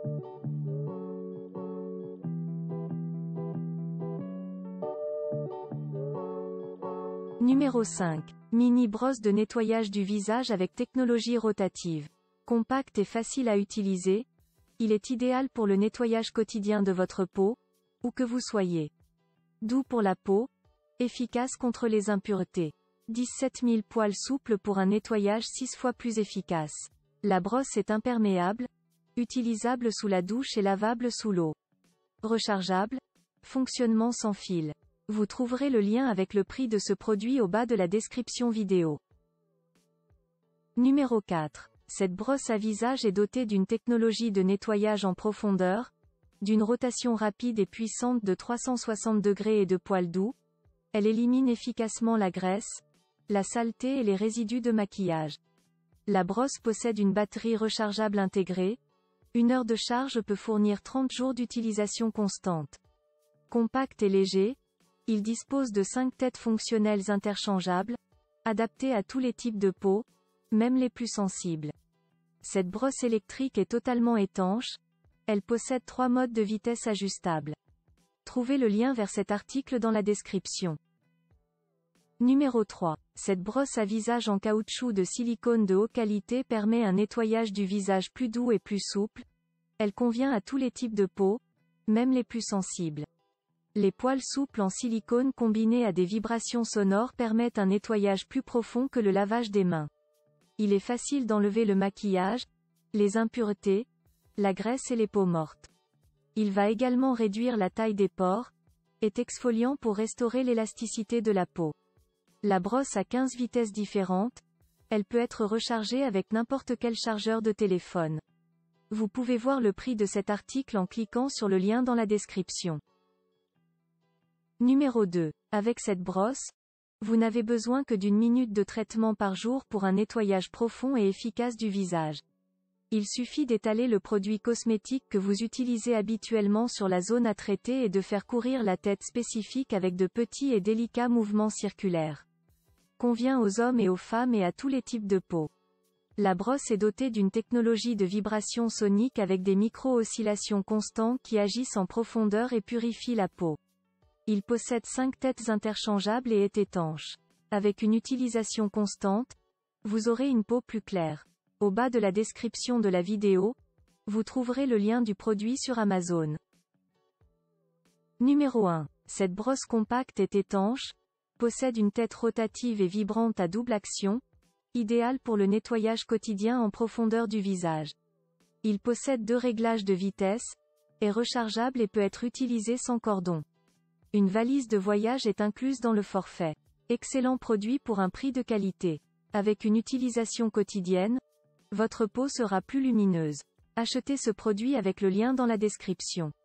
Numéro 5. Mini brosse de nettoyage du visage avec technologie rotative. Compact et facile à utiliser, il est idéal pour le nettoyage quotidien de votre peau, où que vous soyez. Doux pour la peau, efficace contre les impuretés. 17 000 poils souples pour un nettoyage 6 fois plus efficace. La brosse est imperméable, utilisable sous la douche et lavable sous l'eau. Rechargeable, fonctionnement sans fil. Vous trouverez le lien avec le prix de ce produit au bas de la description vidéo. Numéro 4. Cette brosse à visage est dotée d'une technologie de nettoyage en profondeur, d'une rotation rapide et puissante de 360 degrés et de poils doux. Elle élimine efficacement la graisse, la saleté et les résidus de maquillage. La brosse possède une batterie rechargeable intégrée. 1 heure de charge peut fournir 30 jours d'utilisation constante. Compact et léger, il dispose de 5 têtes fonctionnelles interchangeables, adaptées à tous les types de peau, même les plus sensibles. Cette brosse électrique est totalement étanche. Elle possède 3 modes de vitesse ajustables. Trouvez le lien vers cet article dans la description. Numéro 3. Cette brosse à visage en caoutchouc de silicone de haute qualité permet un nettoyage du visage plus doux et plus souple. Elle convient à tous les types de peau, même les plus sensibles. Les poils souples en silicone combinés à des vibrations sonores permettent un nettoyage plus profond que le lavage des mains. Il est facile d'enlever le maquillage, les impuretés, la graisse et les peaux mortes. Il va également réduire la taille des pores, est exfoliant pour restaurer l'élasticité de la peau. La brosse a 15 vitesses différentes, elle peut être rechargée avec n'importe quel chargeur de téléphone. Vous pouvez voir le prix de cet article en cliquant sur le lien dans la description. Numéro 2. Avec cette brosse, vous n'avez besoin que d'1 minute de traitement par jour pour un nettoyage profond et efficace du visage. Il suffit d'étaler le produit cosmétique que vous utilisez habituellement sur la zone à traiter et de faire courir la tête spécifique avec de petits et délicats mouvements circulaires. Convient aux hommes et aux femmes et à tous les types de peau. La brosse est dotée d'une technologie de vibration sonique avec des micro-oscillations constantes qui agissent en profondeur et purifient la peau. Il possède 5 têtes interchangeables et est étanche. Avec une utilisation constante, vous aurez une peau plus claire. Au bas de la description de la vidéo, vous trouverez le lien du produit sur Amazon. Numéro 1. Cette brosse compacte est étanche, possède une tête rotative et vibrante à double action, idéale pour le nettoyage quotidien en profondeur du visage. Il possède 2 réglages de vitesse, est rechargeable et peut être utilisé sans cordon. Une valise de voyage est incluse dans le forfait. Excellent produit pour un prix de qualité. Avec une utilisation quotidienne, votre peau sera plus lumineuse. Achetez ce produit avec le lien dans la description.